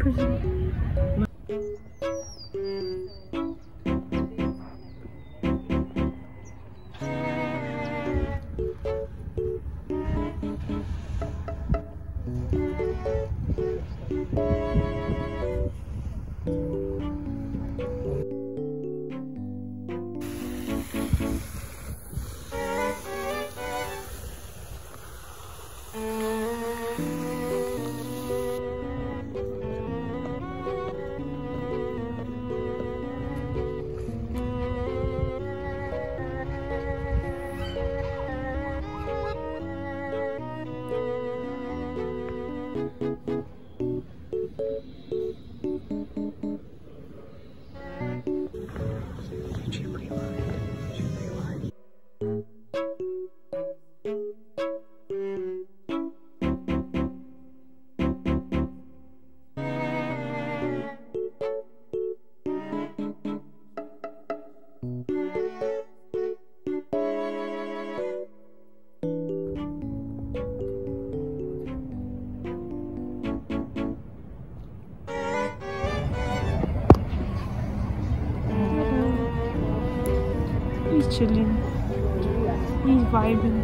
He's chilling. He's vibing.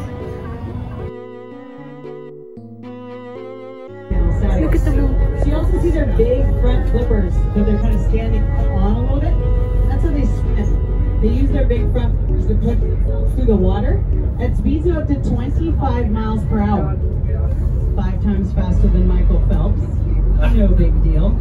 Look at the boat. So you also see their big front flippers that they're kind of standing on a little bit. That's how they swim. They use their big front flippers to put through the water at speeds of up to 25 miles per hour. 5 times faster than Michael Phelps. No big deal.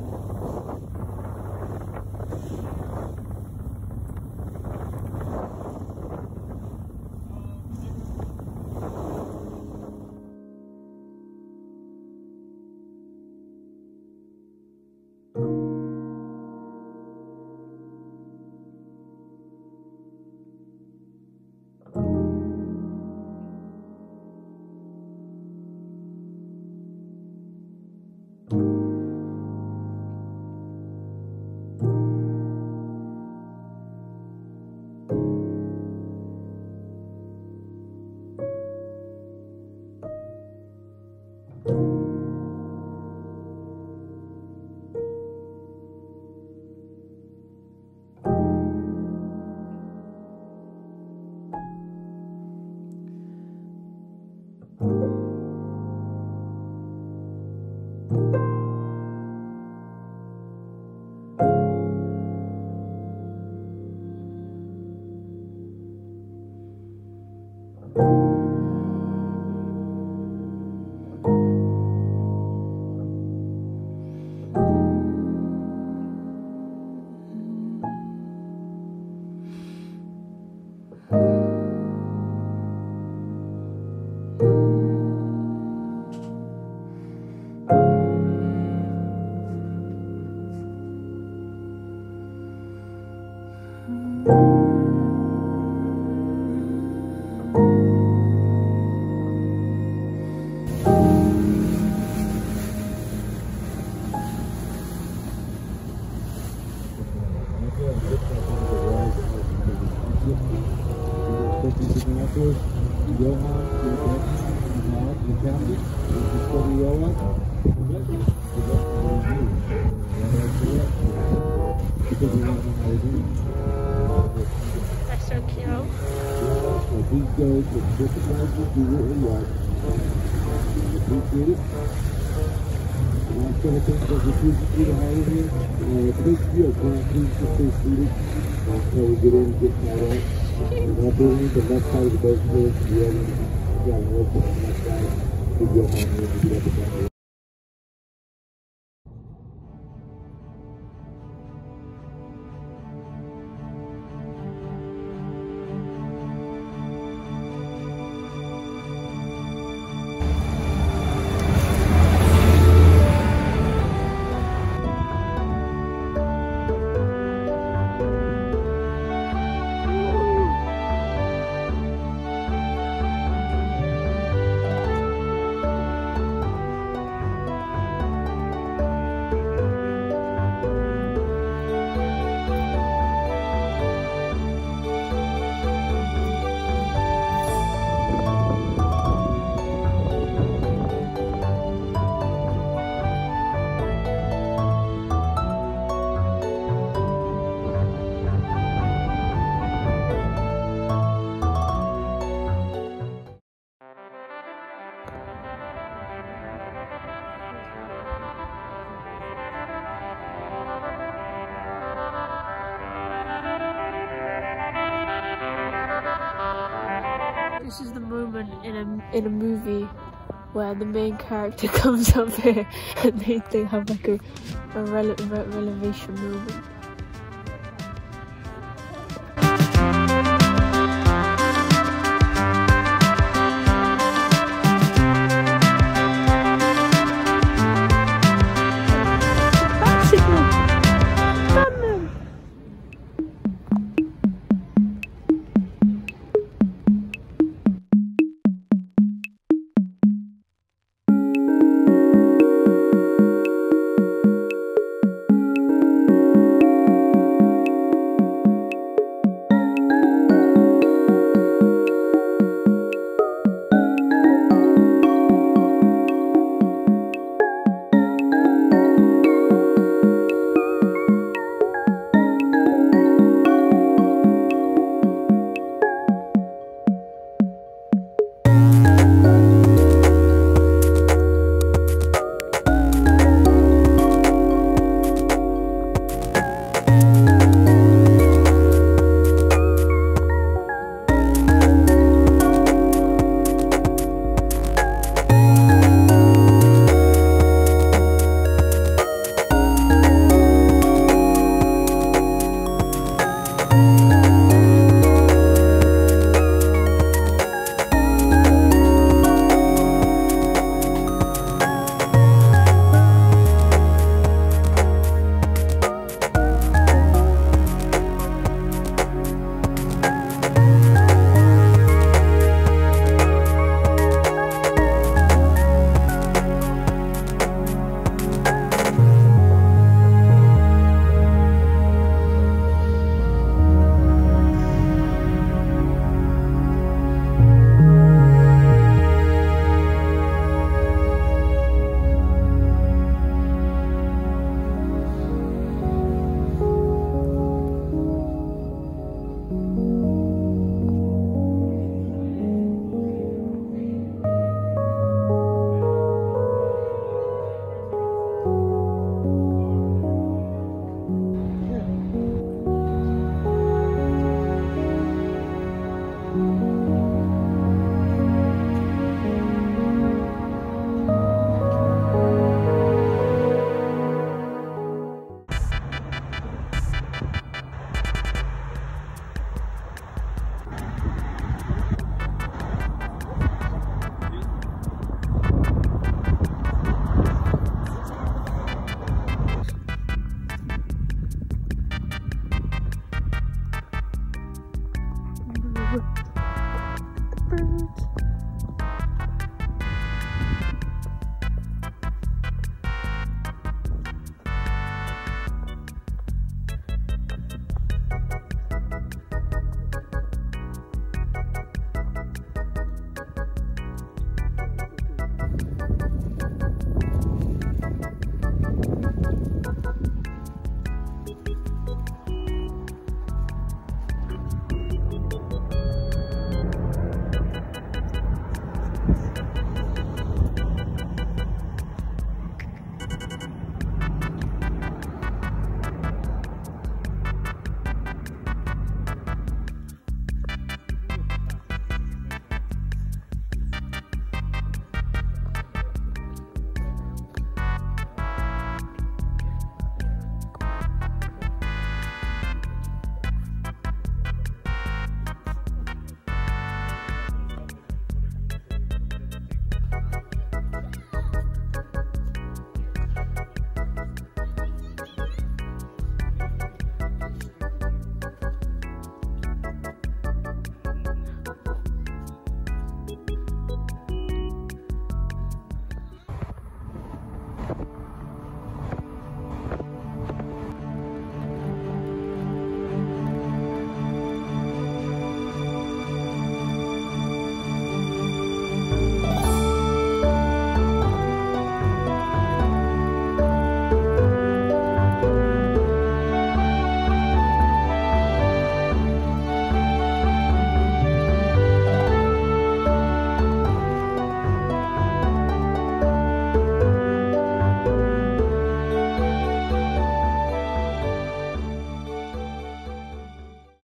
That's so cute. Please go to PacificCoastalHighway, do what you want. Appreciate it. And I'm going to take the Tuesday to Harlem here. Please feel calm, please just stay seated until we get in and get that out. We're going to bring in the left side of the boat here to the other. We got a rope on the left side. We go home here and get up and down. This is the moment in a movie where the main character comes up here and they have like a revelation moment. birds.